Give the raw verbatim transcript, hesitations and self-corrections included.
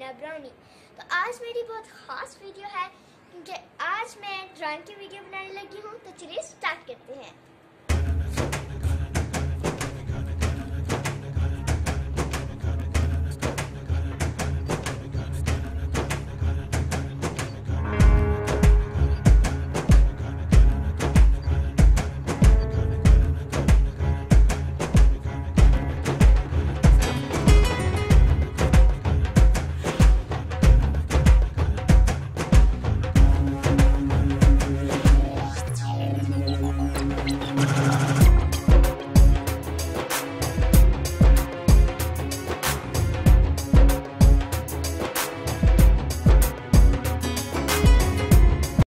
Meena brownie. तो आज मेरी बहुत ख़ास वीडियो है क्योंकि आज मैं ड्राइंग की वीडियो बनाने लगी हूँ। तो चलिए स्टार्ट करते हैं।